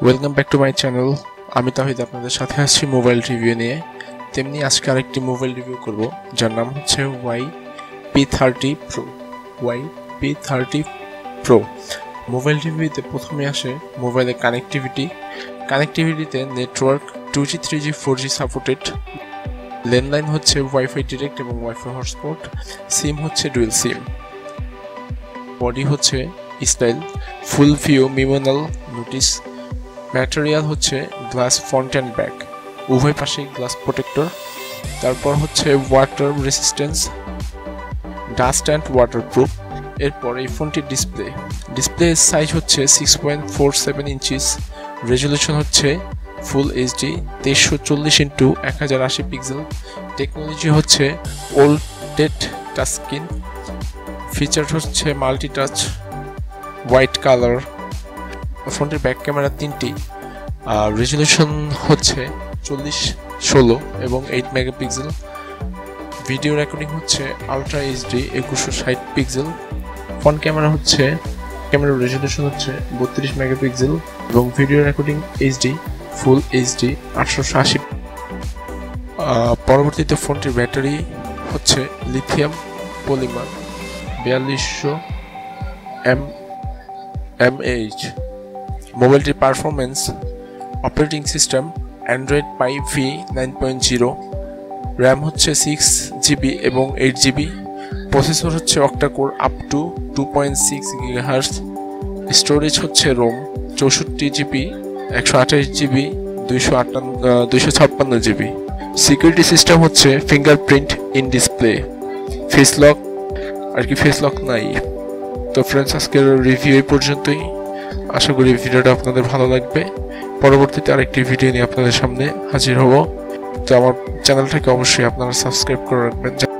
Welcome back to my channel. আমি তাহিদ আপনাদের সাথে আছি মোবাইল রিভিউ নিয়ে। তেমনি আজকে আরেকটি মোবাইল রিভিউ করব যার নাম হচ্ছে YP30 Pro। YP30 Pro mobile রিভিউতে প্রথমে আসে মোবাইলের কানেক্টিভিটিতে network 2G 3G 4G supported, landline হচ্ছে ওয়াইফাই ডিরেক্ট এবং ওয়াইফাই হটস্পট, সিম হচ্ছে ডুয়েল সিম, বডি হচ্ছে স্টাইল, ফুল ভিউ মিমোনাল নোটিস, ম্যাটেরিয়াল হচ্ছে গ্লাস ফ্রন্ট অ্যান্ড ব্যাক, উভয় পাশে গ্লাস প্রোটেক্টর। তারপর হচ্ছে water resistance, dust and waterproof. এরপর এই ফোনটির ডিসপ্লে সাইজ হচ্ছে 6.47 ইঞ্চিস, রেজলিউশন হচ্ছে full HD 2340x1080 pixel, technology হচ্ছে ওলটেড টাচস্ক্রিন, ফিচার হচ্ছে মাল্টিটাচ হোয়াইট কালার। ফোনটির ব্যাক ক্যামেরা 3টি, রেজলিউশন হচ্ছে 40/16 এবং 8 মেগাপিক্সেল, ভিডিও রেকর্ডিং হচ্ছে ultra HD 2160 pixel, front camera হচ্ছে ক্যামেরার রেজলিউশন হচ্ছে 32 মেগাপিক্সেল এবং video recording HD full HD 880। পরবর্তীতে ফোনটির ব্যাটারি হচ্ছে লিথিয়াম পলিমার 4200 mAh। মোবাইলটির performance, operating system Android Pie V 9.0, RAM হচ্ছে 6GB এবং 8GB, প্রসেসর হচ্ছে octacore up to 2.6 GHz, storage হচ্ছে ROM 64GB 128GB 256GB, security system হচ্ছে fingerprint in display, face lock নাই। তো ফ্রেন্ডস, আজকের রিভিউ এই পর্যন্তই। আশা করি ভিডিওটা আপনাদের ভালো লাগবে। পরবর্তীতে আরেকটি ভিডিও নিয়ে আপনাদের সামনে হাজির হব। তো আমার চ্যানেলটাকে অবশ্যই আপনারা সাবস্ক্রাইব করে রাখবেন।